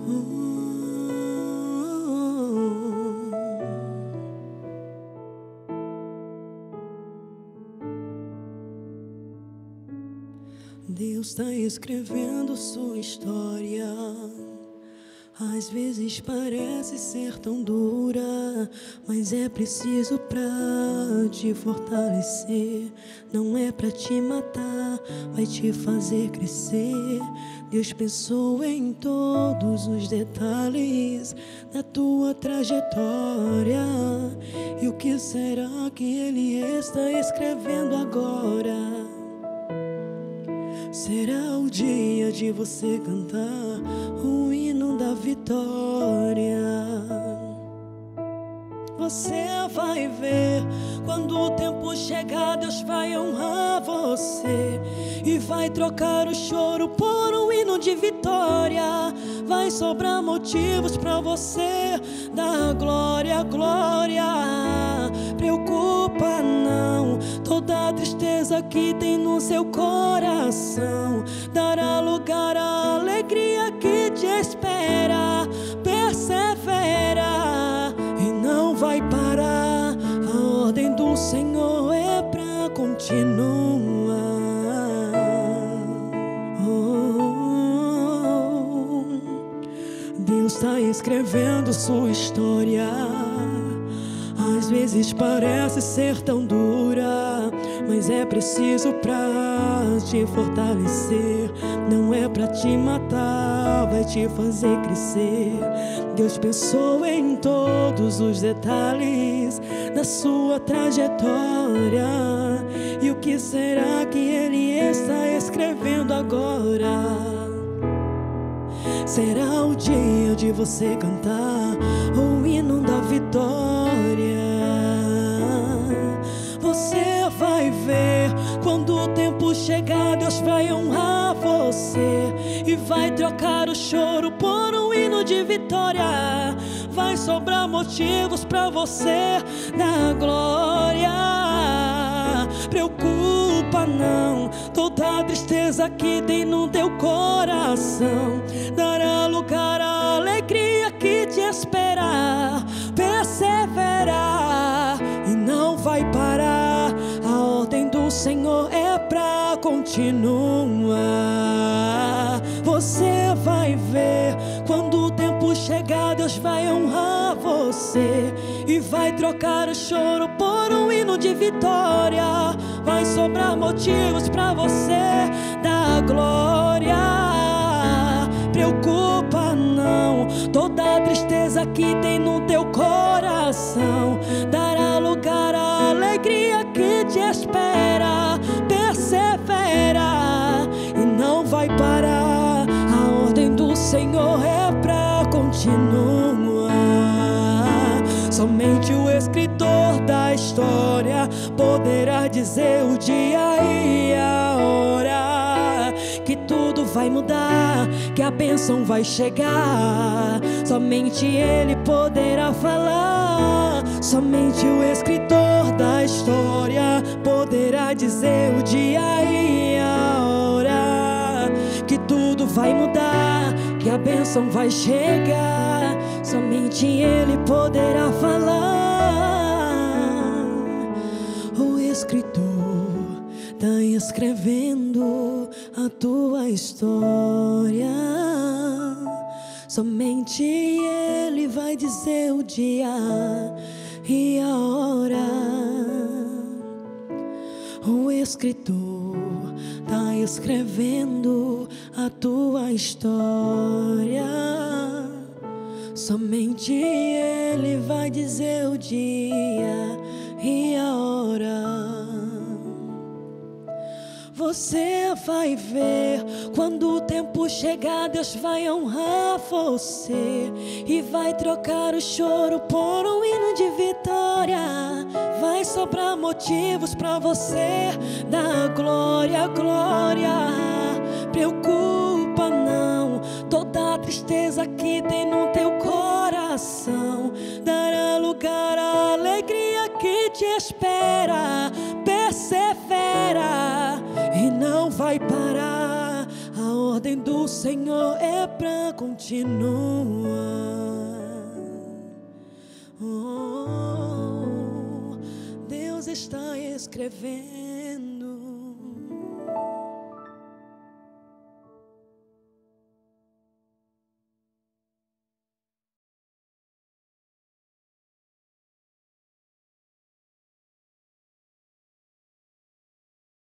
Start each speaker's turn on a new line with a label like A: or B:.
A: Deus está escrevendo sua história. Às vezes parece ser tão dura, mas é preciso pra te fortalecer. Não é pra te matar, vai te fazer crescer. Deus pensou em todos os detalhes da tua trajetória. E o que será que Ele está escrevendo agora? Será o dia de você cantar o hino da vitória. Você vai ver, quando o tempo chegar, Deus vai honrar você e vai trocar o choro por um hino de vitória. Vai sobrar motivos pra você dar glória, glória. Preocupa não, toda a tristeza que tem no seu coração dará lugar à alegria que te espera. Persevera e não vai parar. A ordem do Senhor é pra continuar. Deus está escrevendo sua história. Às vezes parece ser tão dura, mas é preciso pra te fortalecer. Não é pra te matar, vai te fazer crescer. Deus pensou em todos os detalhes da sua trajetória. E o que será que Ele está escrevendo agora? Será o dia de você cantar o hino da vitória. Você vai ver, quando o tempo chegar, Deus vai honrar você e vai trocar o choro por um hino de vitória. Vai sobrar motivos pra você dar glória. Preocupa não, toda a tristeza que tem no teu coração dará lugar à alegria que te espera. Persevera e não vai parar. A ordem do Senhor é pra continuar. Você vai ver, quando o tempo chegar, Deus vai honrar você e vai trocar o choro por um hino de vitória. Vai sobrar motivos pra você dar glória. Preocupa não, toda a tristeza que tem no teu coração dará lugar à alegria que te espera. Persevera e não vai parar. A ordem do Senhor é pra continuar. Somente o escritor da história poderá dizer o dia e a hora que tudo vai mudar, que a bênção vai chegar. Somente Ele poderá falar. Somente o escritor da história poderá dizer o dia e a hora que tudo vai mudar, que a bênção vai chegar. Somente Ele poderá falar. O escritor está escrevendo a tua história. Somente Ele vai dizer o dia e a hora. O escritor está escrevendo a tua história. Somente Ele vai dizer o dia e a hora. Você vai ver, quando o tempo chegar, Deus vai honrar você e vai trocar o choro por um hino de vitória. Vai sobrar motivos pra você dar glória, glória. Preocupa não, toda a tristeza que tem no teu coração dará lugar à alegria que te espera. Persevera e não vai parar. A ordem do do Senhor é pra continuar. Deus está escrevendo